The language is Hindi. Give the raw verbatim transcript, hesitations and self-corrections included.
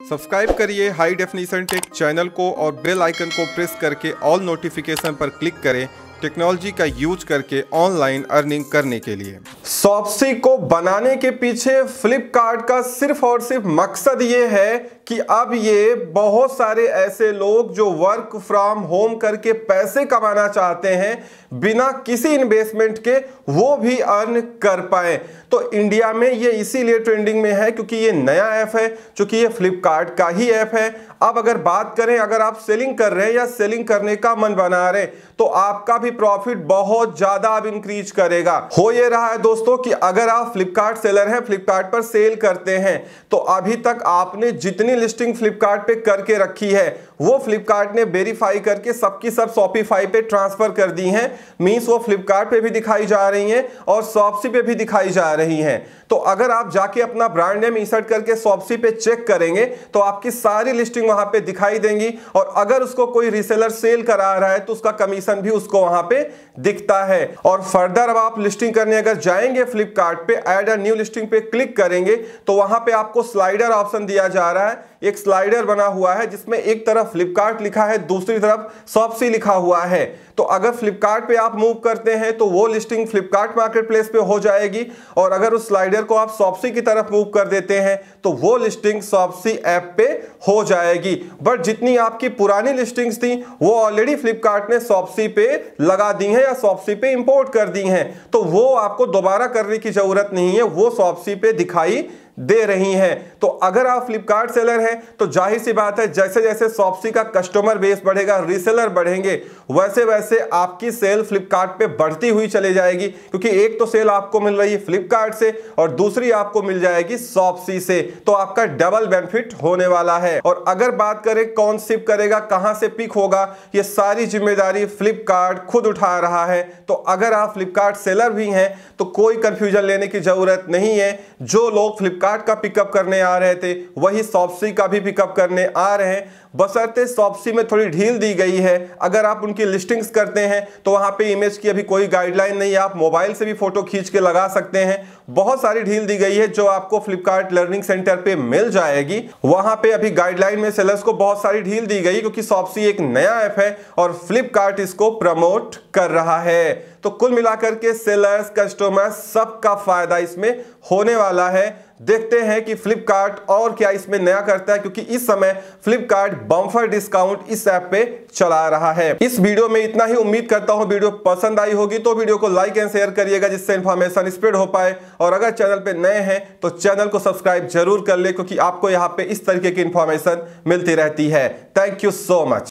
सब्सक्राइब करिए हाई डेफिनेशन टेक चैनल को और बेल आइकन को प्रेस करके ऑल नोटिफिकेशन पर क्लिक करें टेक्नोलॉजी का यूज करके ऑनलाइन अर्निंग करने के लिए। शॉप्सी को बनाने के पीछे फ्लिपकार्ट का सिर्फ और सिर्फ मकसद ये है कि अब ये बहुत सारे ऐसे लोग जो वर्क फ्रॉम होम करके पैसे कमाना चाहते हैं बिना किसी इन्वेस्टमेंट के वो भी अर्न कर पाए। तो इंडिया में ये इसीलिए ट्रेंडिंग में है क्योंकि ये नया ऐप है, क्योंकि ये फ्लिपकार्ट का ही ऐप है। अब अगर बात करें, अगर आप सेलिंग कर रहे हैं या सेलिंग करने का मन बना रहे हैं तो आपका भी प्रॉफिट बहुत ज्यादा अब इंक्रीज करेगा। हो ये रहा है दोस्तों कि अगर आप फ्लिपकार्ट सेलर हैं, फ्लिपकार्ट पर सेल करते हैं तो अभी तक आपने जितनी लिस्टिंग फ्लिपकार्ट पे करके रखी है वो फ्लिपकार्ट ने वेरीफाई करके सबकी सब शॉपिफाई पे ट्रांसफर कर दी हैं। मींस वो फ्लिपकार्ट पे भी दिखाई जा रही हैं और शॉप्सी पे भी दिखाई जा रही हैं। तो अगर आप जाके अपना ब्रांड नेम इंसर्ट करके शॉप्सी पे चेक करेंगे तो आपकी सारी लिस्टिंग वहां पे दिखाई देंगी और अगर उसको कोई रीसेलर सेल करा रहा है तो उसका कमीशन भी उसको वहां पे दिखता है। और फर्दर अब आप लिस्टिंग करने अगर जाएंगे फ्लिपकार्ट पे, ऐड अ न्यू लिस्टिंग पे क्लिक करेंगे तो वहां पे आपको स्लाइडर ऑप्शन दिया जा रहा है। एक स्लाइडर बना हुआ है जिसमें एक तरफ फ्लिपकार्ट लिखा है, दूसरी तरफ शॉप्सी लिखा हुआ है। तो अगर फ्लिपकार्ट पे आप मूव करते हैं तो वो लिस्टिंग फ्लिपकार्ट मार्केटप्लेस पे हो जाएगी और अगर उस स्लाइडर को आप शॉप्सी की तरफ मूव कर देते हैं तो वो लिस्टिंग शॉप्सी ऐप पे हो जाएगी। बट जितनी आपकी पुरानी लिस्टिंग्स थी वो ऑलरेडी फ्लिपकार्ट ने शॉप्सी पे लगा दी हैं या शॉप्सी पे इंपोर्ट कर दी हैं, तो वो आपको दोबारा करने की जरूरत नहीं है, वो शॉप्सी पे दिखाई दे रही हैं। तो अगर आप फ्लिपकार्ट सेलर हैं तो जाहिर सी बात है जैसे जैसे शॉप्सी का कस्टमर बेस बढ़ेगा, रीसेलर बढ़ेंगे, वैसे वैसे आपकी सेल फ्लिपकार्ट पे बढ़ती हुई चली जाएगी, क्योंकि एक तो सेल आपको मिल रही है फ्लिपकार्ट से और दूसरी आपको मिल जाएगी शॉप्सी से। तो आपका डबल बेनिफिट होने वाला है। और अगर बात करें कौन शिप करेगा, कहां से पिक होगा, ये सारी जिम्मेदारी फ्लिपकार्ट खुद उठा रहा है। तो अगर आप फ्लिपकार्ट सेलर भी हैं तो कोई कंफ्यूजन लेने की जरूरत नहीं है। जो लोग फ्लिपकार्ट का पिकअप करने आ रहे थे वही शॉप्सी का भी पिकअप करने आ रहे हैं, बशर्ते शॉप्सी में थोड़ी ढील दी गई है। अगर आप उनकी लिस्टिंग्स करते हैं तो वहां पे इमेज की अभी कोई गाइडलाइन नहीं है, आप मोबाइल से भी फोटो खींच के लगा सकते हैं। बहुत सारी ढील दी गई है जो आपको फ्लिपकार्ट लर्निंग सेंटर पे मिल जाएगी। वहां पे अभी गाइडलाइन में सेलर्स को बहुत सारी ढील दी गई क्योंकि शॉप्सी एक नया ऐप है और फ्लिपकार्ट इसको प्रमोट कर रहा है। तो कुल मिलाकर के सेलर्स, कस्टमर्स सबका फायदा इसमें होने वाला है। देखते हैं कि फ्लिपकार्ट और क्या इसमें नया करता है, क्योंकि इस समय फ्लिपकार्ट बम्पर डिस्काउंट इस ऐप पे चला रहा है। इस वीडियो में इतना ही। उम्मीद करता हूं वीडियो पसंद आई होगी तो वीडियो को लाइक एंड शेयर करिएगा जिससे इंफॉर्मेशन स्प्रेड हो पाए। और अगर चैनल पे नए हैं तो चैनल को सब्सक्राइब जरूर कर ले, क्योंकि आपको यहाँ पे इस तरीके की इंफॉर्मेशन मिलती रहती है। Thank you so much.